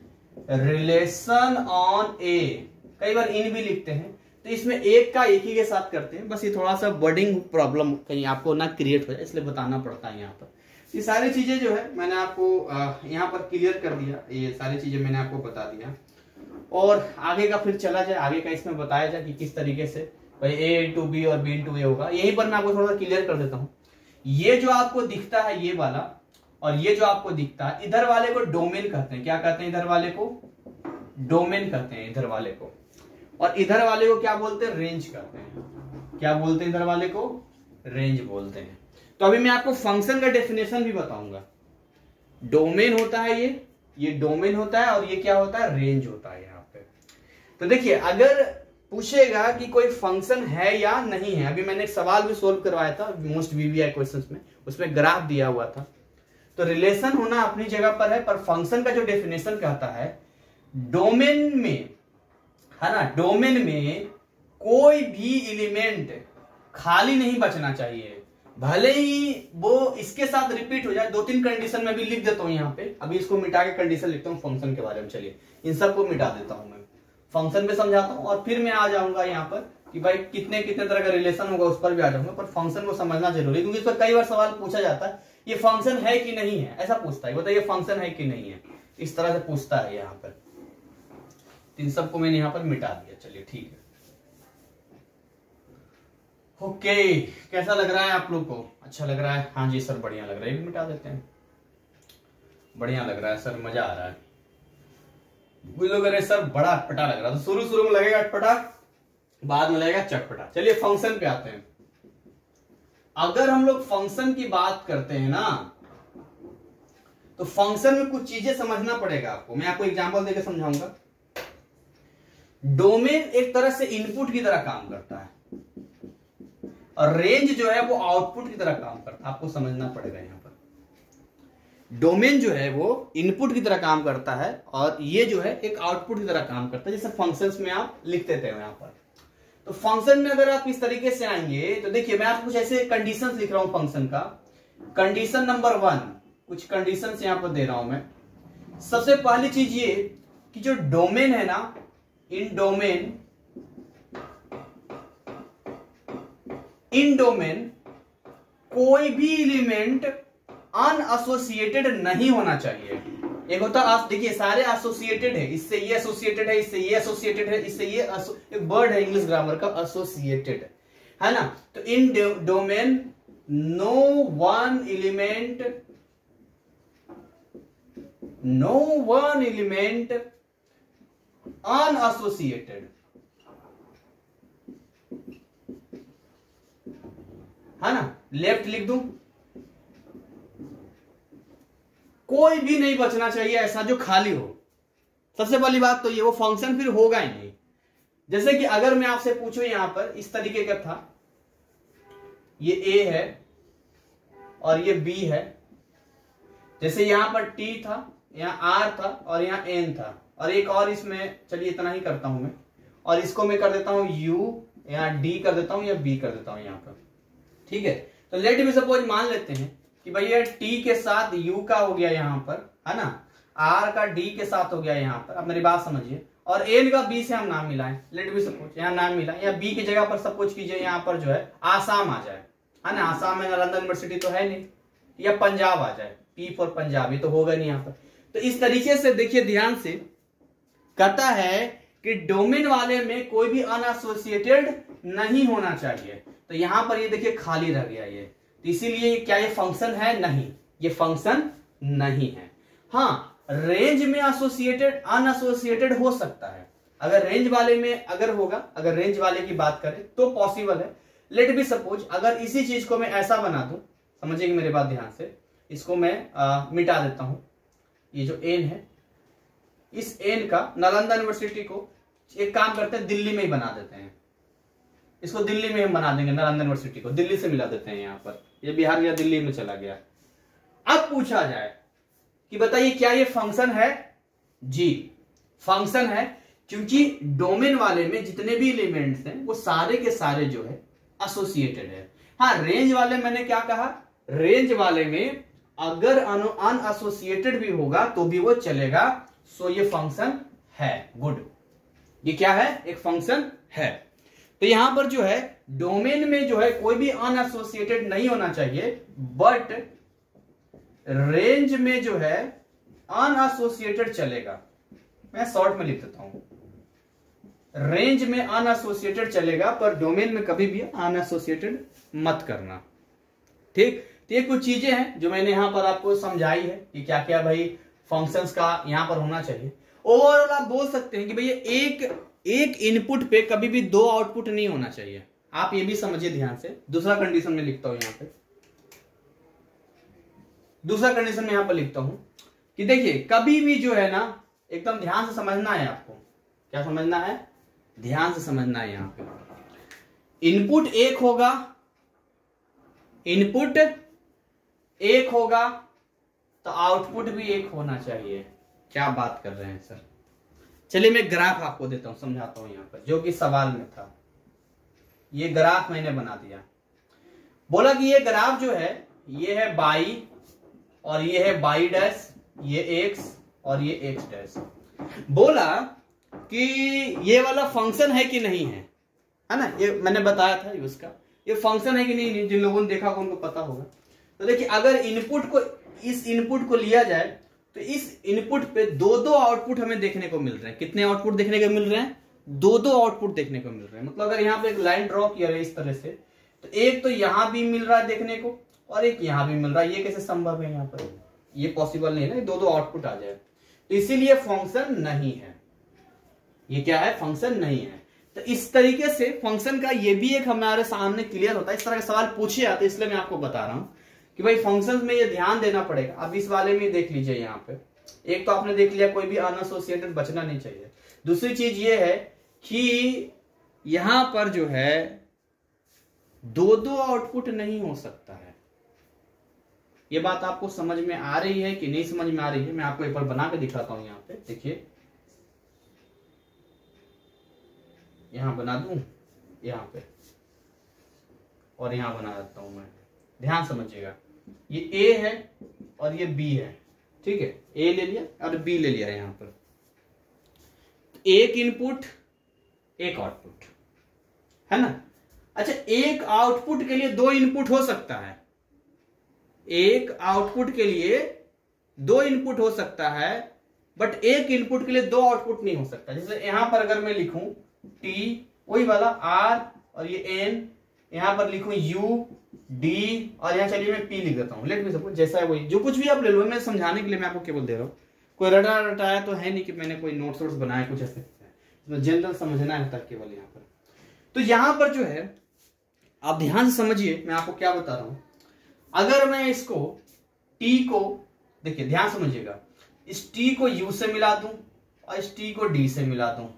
रिलेशन ऑन a, कई बार इन भी लिखते हैं, तो इसमें एक का एक ही के साथ करते हैं। बस ये थोड़ा सा वर्डिंग प्रॉब्लम कहीं आपको ना क्रिएट हो जाए, इसलिए बताना पड़ता है यहाँ पर। ये सारी चीजें जो है मैंने आपको यहाँ पर क्लियर कर दिया, ये सारी चीजें मैंने आपको बता दिया। और आगे का फिर चला जाए, आगे का इसमें बताया जाए कि किस तरीके से भाई ए इंटू बी और बी इंटू ए होगा। यहीं पर मैं आपको थोड़ा सा क्लियर कर देता हूँ। ये जो आपको दिखता है ये वाला, और ये जो आपको दिखता है, इधर वाले को डोमेन कहते हैं। क्या कहते हैं? इधर वाले को डोमेन कहते हैं, इधर वाले को। और इधर वाले को क्या बोलते हैं? रेंज कहते हैं। क्या बोलते हैं? इधर वाले को रेंज बोलते हैं। तो अभी मैं आपको फंक्शन का डेफिनेशन भी बताऊंगा। डोमेन होता है ये ये डोमेन होता है, और ये क्या होता है? रेंज होता है यहाँ पे। तो देखिए अगर पूछेगा कि कोई फंक्शन है या नहीं है, अभी मैंने एक सवाल भी सोल्व करवाया था मोस्ट वीवीआई क्वेश्चंस में, उसमें ग्राफ दिया हुआ था। तो रिलेशन होना अपनी जगह पर है, पर फंक्शन का जो डेफिनेशन कहता है डोमेन में, है ना, डोमेन में कोई भी एलिमेंट खाली नहीं बचना चाहिए। भले ही वो इसके साथ रिपीट हो जाए, दो तीन कंडीशन में भी लिख देता हूं यहाँ पे। अभी इसको मिटा के कंडीशन लिखता हूँ फंक्शन के बारे में। चलिए इन सबको मिटा देता हूं मैं, फंक्शन पे समझाता हूं, और फिर मैं आ जाऊंगा यहाँ पर कि भाई कितने कितने तरह का रिलेशन होगा, उस पर भी आ जाऊंगा। पर फंक्शन को समझना जरूरी है, क्योंकि इस पर कई बार सवाल पूछा जाता है, ये फंक्शन है कि नहीं है, ऐसा पूछता है, बताइए फंक्शन है कि नहीं है, इस तरह से पूछता है यहाँ पर। इन सबको मैंने यहाँ पर मिटा दिया। चलिए ठीक है, ओके okay, कैसा लग रहा है आप लोग को? अच्छा लग रहा है? हाँ जी सर बढ़िया लग रहा है, ये भी मिटा देते हैं। बढ़िया लग रहा है सर, मजा आ रहा है। कुछ लोग अरे सर बड़ा अटपटा लग रहा है, तो शुरू शुरू में लगेगा अटपटा, बाद में लगेगा चटपटा। चलिए फंक्शन पे आते हैं। अगर हम लोग फंक्शन की बात करते हैं ना, तो फंक्शन में कुछ चीजें समझना पड़ेगा आपको। मैं आपको एग्जांपल देकर समझाऊंगा। डोमेन एक तरह से इनपुट की तरह काम करता है, और रेंज जो है वो आउटपुट की तरह काम करता है। आपको समझना पड़ेगा यहाँ पर, डोमेन जो है वो इनपुट की तरह काम करता है, और ये जो है एक आउटपुट की तरह काम करता है, जैसे फंक्शंस में आप लिखते थे यहाँ पर। तो फंक्शन में अगर आप इस तरीके से आएंगे, तो देखिए मैं आपको कुछ ऐसे कंडीशंस लिख रहा हूं फंक्शन का। कंडीशन नंबर वन, कुछ कंडीशंस यहां पर दे रहा हूं मैं। सबसे पहली चीज ये कि जो डोमेन है ना, इन डोमेन इन डोमेन कोई भी एलिमेंट अनएसोसिएटेड नहीं होना चाहिए। एक होता है, देखिए सारे एसोसिएटेड है, इससे ये एसोसिएटेड है, इससे ये एसोसिएटेड है, इससे ये एक वर्ड है इंग्लिश ग्रामर का, एसोसिएटेड, है ना। तो in domain no one element no one element unassociated, है ना। लेफ्ट लिख दूं, कोई भी नहीं बचना चाहिए ऐसा जो खाली हो। सबसे पहली बात तो ये, वो फंक्शन फिर होगा ही नहीं। जैसे कि अगर मैं आपसे पूछूं यहां पर इस तरीके का था, ये A है और ये B है, जैसे यहां पर T था, यहां R था और यहां N था, और एक और इसमें, चलिए इतना ही करता हूं मैं, और इसको मैं कर देता हूं U, यहां D कर देता हूं या B कर देता हूं यहां पर, ठीक है। तो लेट भी सपोज मान लेते हैं कि भाई ये T के साथ U का हो गया यहां पर, है ना, R का D के साथ हो गया यहां पर। अब मेरी बात समझिए, और N का B से हम नाम मिलाएं, लेट भी सपोज यहाँ नाम मिला, या B की जगह पर सपोज कीजिए यहाँ पर जो है आसाम आ जाए, है ना। आसाम में नालंदा यूनिवर्सिटी तो है नहीं, या पंजाब आ जाए, P फॉर पंजाब, ये तो होगा नहीं यहाँ पर। तो इस तरीके से देखिए ध्यान से कहता है कि डोमेन वाले में कोई भी अनएसोसिएटेड नहीं होना चाहिए। तो यहां पर ये देखिए खाली रह गया ये, तो इसीलिए क्या ये फंक्शन है? नहीं, ये फंक्शन नहीं है। हाँ, रेंज में एसोसिएटेड अनएसोसिएटेड हो सकता है। अगर रेंज वाले में अगर होगा, अगर रेंज वाले की बात करें तो पॉसिबल है। लेट बी सपोज अगर इसी चीज को मैं ऐसा बना दूं, समझिएगा मेरी बात ध्यान से, इसको मैं आ, मिटा देता हूं। ये जो एन है, इस एन का नालंदा यूनिवर्सिटी को एक काम करते हैं, दिल्ली में ही बना देते हैं। इसको दिल्ली में हम बना देंगे, नालंदा यूनिवर्सिटी को दिल्ली से मिला देते हैं। यहां पर ये बिहार गया, दिल्ली में चला गया। अब पूछा जाए कि बताइए क्या ये फंक्शन है? जी, फंक्शन है, क्योंकि डोमेन वाले में जितने भी एलिमेंट्स हैं वो सारे के सारे जो है एसोसिएटेड है। हाँ, रेंज वाले मैंने क्या कहा? रेंज वाले में अगर अनएसोसिएटेड भी होगा तो भी वो चलेगा। सो ये फंक्शन है। गुड, ये क्या है? एक फंक्शन है। तो यहां पर जो है डोमेन में जो है कोई भी अनएसोसिएटेड नहीं होना चाहिए, बट रेंज में जो है अनएसोसिएटेड चलेगा। मैं शॉर्ट में लिख देता हूं, रेंज में अनएसोसिएटेड चलेगा, पर डोमेन में कभी भी अनएसोसिएटेड मत करना। ठीक, तो ये कुछ चीजें हैं जो मैंने यहां पर आपको समझाई है कि क्या क्या भाई फंक्शंस का यहां पर होना चाहिए। ओवरऑल आप बोल सकते हैं कि भैया एक एक इनपुट पे कभी भी दो आउटपुट नहीं होना चाहिए। आप ये भी समझिए ध्यान से। दूसरा कंडीशन में लिखता हूं यहां पे, दूसरा कंडीशन में यहां पर लिखता हूं कि देखिए कभी भी जो है ना, एकदम ध्यान से समझना है आपको। क्या समझना है? ध्यान से समझना है। यहां पे इनपुट एक होगा, इनपुट एक होगा तो आउटपुट भी एक होना चाहिए। क्या बात कर रहे हैं सर? चलिए मैं ग्राफ आपको देता हूं, समझाता हूं यहां पर, जो कि सवाल में था। ये ग्राफ मैंने बना दिया। बोला कि ये ग्राफ जो है ये है बाई और ये है बाई डैश, ये एक्स और ये एक्स डैश। बोला कि ये वाला फंक्शन है कि नहीं है, है ना? ये मैंने बताया था उसका, ये फंक्शन है कि नहीं, जिन लोगों ने देखा होगा उनको पता होगा। तो देखिए अगर इनपुट को, इस इनपुट को लिया जाए तो इस इनपुट पे दो दो आउटपुट हमें देखने को मिल रहे हैं। कितने आउटपुट देखने को मिल रहे हैं? दो दो आउटपुट देखने को मिल रहे हैं। मतलब अगर यहाँ पे एक लाइन ड्रॉ किया है इस तरह से, तो एक तो यहां भी मिल रहा है देखने को और एक यहां भी मिल रहा है। ये कैसे संभव है? यहाँ पर ये पॉसिबल नहीं है ना, दो दो आउटपुट आ जाए। तो इसीलिए फंक्शन नहीं है। ये क्या है? फंक्शन नहीं है। तो इस तरीके से फंक्शन का ये भी एक हमारे सामने क्लियर होता है। इस तरह के सवाल पूछे जाते, इसलिए मैं आपको बता रहा हूं कि भाई फंक्शंस में ये ध्यान देना पड़ेगा। अब इस वाले में देख लीजिए, यहाँ पे एक तो आपने देख लिया कोई भी अनएसोसिएटेड बचना नहीं चाहिए। दूसरी चीज ये है कि यहां पर जो है दो दो आउटपुट नहीं हो सकता है। ये बात आपको समझ में आ रही है कि नहीं समझ में आ रही है? मैं आपको एक बार बना के दिखाता हूं। यहाँ पे देखिए, यहां बना दूं, यहां पे, और यहां बना देता हूं मैं। ध्यान समझिएगा, ये ए है और ये बी है। ठीक है, ए ले लिया और बी ले लिया। यहां पर एक इनपुट एक आउटपुट, है ना? अच्छा, एक आउटपुट के लिए दो इनपुट हो सकता है। एक आउटपुट के लिए दो इनपुट हो सकता है, बट एक इनपुट के लिए दो आउटपुट नहीं हो सकता। जैसे यहां पर अगर मैं लिखूं टी, वही वाला आर और ये एन, यहां पर लिखूं यू डी और यहां चलिए मैं पी लिख देता हूं। लेट मी सपोज जैसा है वही, जो कुछ भी आप ले लो, मैं समझाने के लिए मैं आपको केवल दे रहा हूं। कोई रटा रटाया तो है नहीं कि मैंने कोई नोट्स वोट्स बनाया कुछ ऐसे, जनरल समझना है तक केवल यहाँ पर। तो यहां पर जो है आप ध्यान से समझिए, मैं आपको क्या बता रहा हूं। अगर मैं इसको टी को, देखिए ध्यान समझिएगा, इस टी को यू से मिला दूं और इस टी को डी से मिला दूं,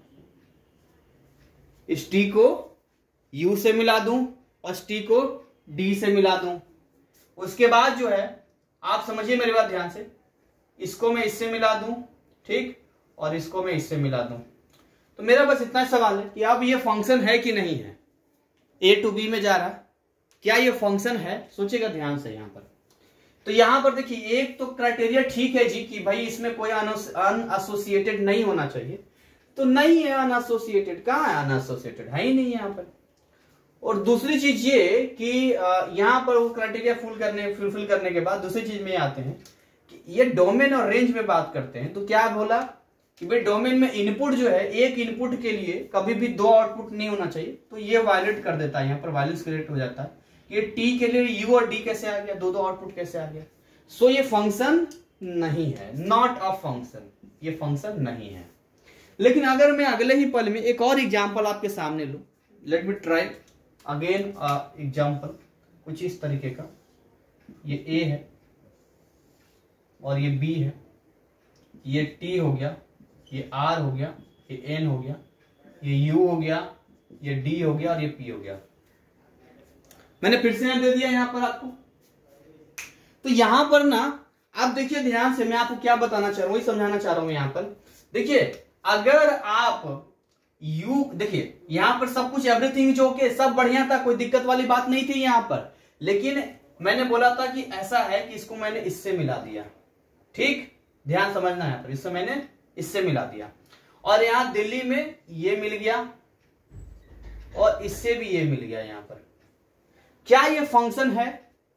इस टी को यू से मिला दूं और इस टी को डी से मिला दूं। उसके बाद जो है आप समझिए मेरी बात ध्यान से, इसको मैं इससे मिला दूं, ठीक, और इसको मैं इससे मिला दूं। तो मेरा बस इतना सवाल है कि अब ये फंक्शन है कि नहीं है। ए टू बी में जा रहा है, क्या ये फंक्शन है? सोचिएगा ध्यान से यहां पर। तो यहां पर देखिए, एक तो क्राइटेरिया ठीक है जी कि भाई इसमें कोई अनएसोसिएटेड नहीं होना चाहिए, तो नहीं है अनएसोसिएटेड। कहां है अनएसोसिएटेड? है ही नहीं यहां पर। और दूसरी चीज ये कि यहां पर वो क्राइटेरिया फुल करने फुलफिल करने के बाद दूसरी चीज में आते हैं कि ये डोमेन और रेंज में बात करते हैं तो क्या बोला कि भाई डोमेन में इनपुट जो है, एक इनपुट के लिए कभी भी दो आउटपुट नहीं होना चाहिए, तो ये वायलेट कर देता है, यहाँ पर वायलेंस क्रिएट हो जाता है। ये टी के लिए यू और डी कैसे आ गया, दो दो आउटपुट कैसे आ गया। सो ये फंक्शन नहीं है, नॉट अ फंक्शन, ये फंक्शन नहीं है। लेकिन अगर मैं अगले ही पल में एक और एग्जांपल आपके सामने लूं, let me try again example कुछ इस तरीके का, ये ए है और ये बी है, ये टी हो गया, ये आर हो गया, ये एन हो गया, ये यू हो गया, ये डी हो गया और ये पी हो गया। मैंने फिर से दे दिया यहां पर आपको। तो यहां पर ना आप देखिए ध्यान से, मैं आपको क्या बताना चाह रहा हूं, वही समझाना चाह रहा हूं यहां पर। देखिए अगर आप यू, देखिए यहां पर सब कुछ एवरीथिंग जो के सब बढ़िया था, कोई दिक्कत वाली बात नहीं थी यहां पर, लेकिन मैंने बोला था कि ऐसा है कि इसको मैंने इससे मिला दिया, ठीक, ध्यान समझना है, पर इससे मैंने इससे मिला दिया और यहां दिल्ली में ये मिल गया और इससे भी ये मिल गया यहां पर। क्या ये फंक्शन है?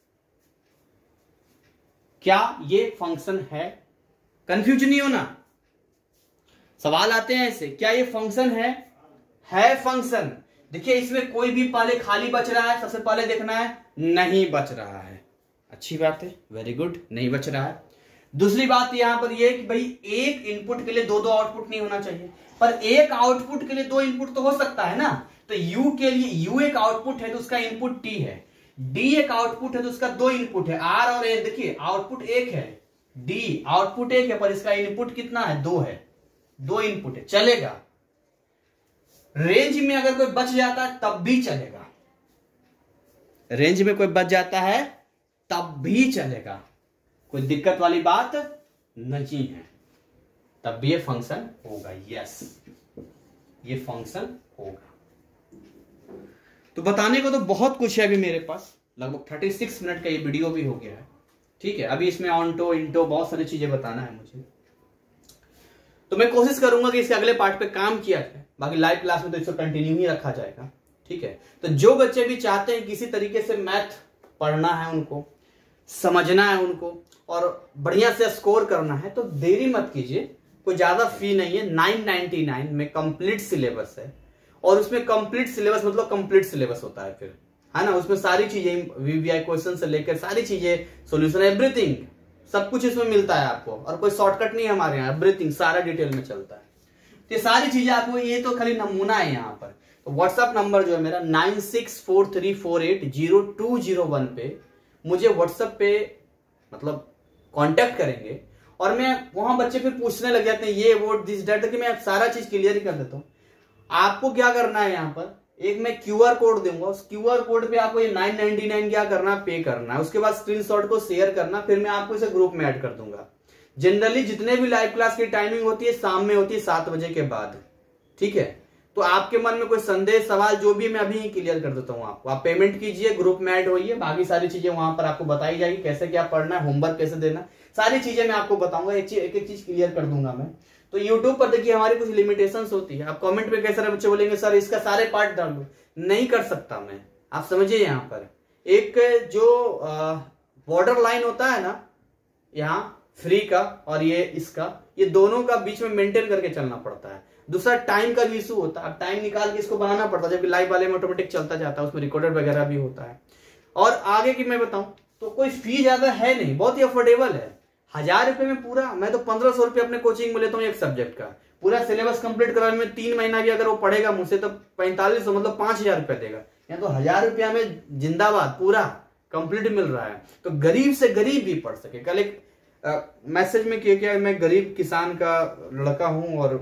क्या ये फंक्शन है? कंफ्यूज नहीं होना, सवाल आते हैं ऐसे, क्या ये फंक्शन है? है फंक्शन। देखिए इसमें कोई भी पहले खाली बच रहा है, सबसे पहले देखना है, नहीं बच रहा है, अच्छी बात है, वेरी गुड, नहीं बच रहा है। दूसरी बात यहां पर यह कि भाई एक इनपुट के लिए दो दो आउटपुट नहीं होना चाहिए, पर एक आउटपुट के लिए दो इनपुट तो हो सकता है ना। तो u के लिए u एक आउटपुट है तो उसका इनपुट t है, d एक आउटपुट है तो उसका दो इनपुट है, r और a, देखिए आउटपुट एक है, d आउटपुट एक है पर इसका इनपुट कितना है, दो है, दो इनपुट है, चलेगा। रेंज में अगर कोई बच जाता है तब भी चलेगा, रेंज में कोई बच जाता है तब भी चलेगा, कोई दिक्कत वाली बात नहीं है, तब भी ये फंक्शन होगा। यस, ये फंक्शन होगा। तो बताने को तो बहुत कुछ है अभी मेरे पास, लगभग छत्तीस मिनट का ये वीडियो भी हो गया है, ठीक है। अभी इसमें ऑन्टो इंटो बहुत सारी चीजें बताना है मुझे, तो मैं कोशिश करूंगा कि इसके अगले पार्ट पे काम किया जाए, बाकी लाइव क्लास में तो इसको कंटिन्यू ही रखा जाएगा, ठीक है। तो जो बच्चे भी चाहते हैं किसी तरीके से मैथ पढ़ना है, उनको समझना है उनको और बढ़िया से स्कोर करना है, तो देरी मत कीजिए, कोई ज्यादा फी नहीं है, नाइन नाइनटी नाइन में कंप्लीट सिलेबस है और उसमें कंप्लीट सिलेबस मतलब कंप्लीट सिलेबस होता है फिर, है ना। उसमें सारी चीजें वीवीआई क्वेश्चन से लेकर सारी चीजें, सॉल्यूशन, एवरीथिंग, सब कुछ इसमें मिलता है आपको, और कोई शॉर्टकट नहीं है हमारे यहाँ, एवरीथिंग सारा डिटेल में चलता है। तो ये सारी चीजें आपको, ये तो खाली नमूना है यहाँ पर। तो व्हाट्सएप नंबर जो है मेरा nine six four three four eight zero two zero one पे मुझे व्हाट्सएप पे मतलब कांटेक्ट करेंगे और मैं वहां बच्चे फिर पूछने लग जाते हैं ये वो दिस डेट, कि मैं सारा चीज क्लियर ही कर देता हूँ। आपको क्या करना है यहाँ पर, एक मैं क्यूआर कोड दूंगा, उस क्यूआर कोड पे आपको ये नाइन नाइनटी नाइन क्या करना है, पे करना है, उसके बाद स्क्रीनशॉट को शेयर करना, फिर मैं आपको इसे ग्रुप में ऐड कर दूंगा। जनरली जितने भी लाइव क्लास की टाइमिंग होती है शाम में होती है, सात बजे के बाद, ठीक है। तो आपके मन में कोई संदेह सवाल जो भी मैं अभी क्लियर कर देता हूँ आपको, आप पेमेंट कीजिए, ग्रुप में ऐड होइए, बाकी सारी चीजें वहां पर आपको बताई जाएगी, कैसे क्या पढ़ना है, होमवर्क कैसे देना, सारी चीजें मैं आपको बताऊंगा, एक एक एक चीज क्लियर कर दूंगा मैं। तो यूट्यूब पर देखिए हमारी कुछ लिमिटेशंस होती है, आप कमेंट पे कैसे बच्चे बोलेंगे सर इसका सारे पार्ट डाल दो, नहीं कर सकता मैं, आप समझिए। यहाँ पर एक जो बॉर्डर लाइन होता है ना यहाँ फ्री का और ये इसका, ये दोनों का बीच में मेंटेन करके चलना पड़ता है। दूसरा टाइम का भी इशू होता है, टाइम निकाल के इसको बनाना पड़ता है, जबकि लाइव वाले में ऑटोमेटिक चलता जाता है, उसमें रिकॉर्डर वगैरह भी होता है। और आगे की मैं बताऊं तो कोई फी ज्यादा है नहीं, बहुत ही अफोर्डेबल है, हजार रुपए में पूरा, मैं तो पंद्रह सौ रुपये अपने कोचिंग में लेता हूँ एक सब्जेक्ट का, पूरा सिलेबस कंप्लीट कराने में तीन महीना भी अगर वो पढ़ेगा मुझसे तो पैंतालीस सौ मतलब पांच हजार रुपया देगा, या तो हजार रुपया में जिंदाबाद पूरा कंप्लीट मिल रहा है। तो गरीब से गरीब भी पढ़ सके। कल एक मैसेज में किया क्या, मैं गरीब किसान का लड़का हूं और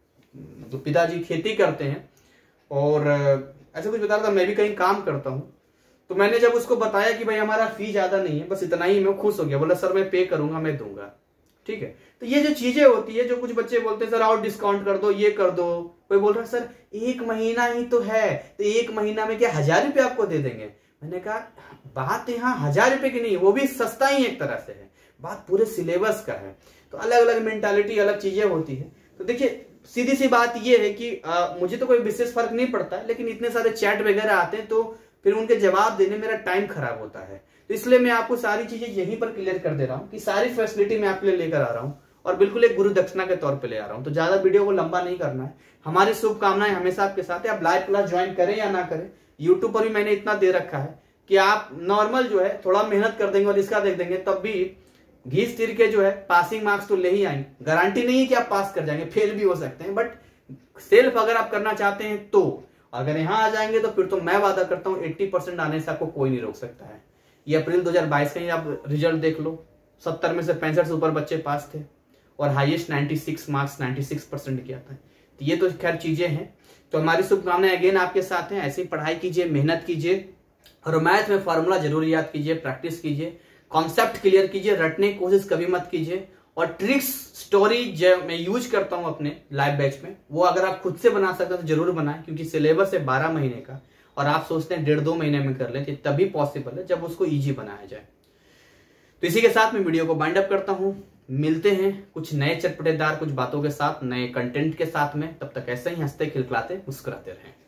तो पिताजी खेती करते हैं और ऐसे कुछ बता रहा था, मैं भी कहीं काम करता हूं। तो मैंने जब उसको बताया कि भाई हमारा फी ज्यादा नहीं है, बस इतना ही, मैं खुश हो गया, बोला सर मैं पे करूंगा, मैं दूंगा, ठीक है। तो ये जो चीजें होती है, जो कुछ बच्चे बोलते हैं सर और डिस्काउंट कर दो, ये कर दो, कोई बोल रहा है सर एक महीना ही तो है, तो एक महीना में क्या हजार रुपये आपको दे देंगे। मैंने कहा बात यहाँ हजार रुपए की नहीं, वो भी सस्ता ही एक तरह से है, बात पूरे सिलेबस का है। तो अलग अलग मेंटालिटी, अलग चीजें होती है। तो देखिए सीधी सी बात ये है कि आ, मुझे तो कोई विशेष फर्क नहीं पड़ता है, लेकिन इतने सारे चैट वगैरह आते हैं तो फिर उनके जवाब देने मेरा टाइम खराब होता है। तो इसलिए मैं आपको सारी चीजें यहीं पर क्लियर कर दे रहा हूँ कि सारी फैसिलिटी मैं आपके लिए लेकर आ रहा हूँ और बिल्कुल एक गुरु दक्षिणा के तौर पे ले आ रहा हूँ। तो ज्यादा वीडियो को लंबा नहीं करना है। हमारी शुभकामनाएं हमेशा आपके साथ है। आप लाइव क्लास ज्वाइन करें या ना करें, यूट्यूब पर भी मैंने इतना दे रखा है कि आप नॉर्मल जो है थोड़ा मेहनत कर देंगे और इसका देख देंगे, तब भी घीस तीर के जो है पासिंग मार्क्स तो ले ही आएंगे। गारंटी नहीं है कि आप पास कर जाएंगे, फेल भी हो सकते हैं, बट सेल्फ अगर आप करना चाहते हैं तो, अगर यहाँ आ जाएंगे तो फिर तो मैं वादा करता हूँ अस्सी परसेंट आने से आपको कोई नहीं रोक सकता है। ये अप्रैल दो हज़ार बाईस का ही आप रिजल्ट देख लो, सत्तर में से पैंसठ से ऊपर बच्चे पास थे और हाईएस्ट छियानवे मार्क्स छियानवे परसेंट किया था। तो ये तो खैर चीजें हैं। तो हमारी शुभकामनाएं अगेन आपके साथ हैं। ऐसे ही पढ़ाई कीजिए, मेहनत कीजिए और मैथ में फॉर्मूला जरूर याद कीजिए, प्रैक्टिस कीजिए, कॉन्सेप्ट क्लियर कीजिए, रटने की कोशिश कभी मत कीजिए। और ट्रिक्स स्टोरी जो मैं यूज करता हूं अपने लाइव बैच में, वो अगर आप खुद से बना सकते हो तो जरूर बनाएं, क्योंकि सिलेबस है बारह महीने का और आप सोचते हैं डेढ़ दो महीने में कर लेते, तभी पॉसिबल है जब उसको इजी बनाया जाए। तो इसी के साथ मैं वीडियो को बाइंड अप करता हूं। मिलते हैं कुछ नए चटपटेदार कुछ बातों के साथ, नए कंटेंट के साथ में। तब तक ऐसे ही हंसते खिलखिलाते मुस्कुराते रहें।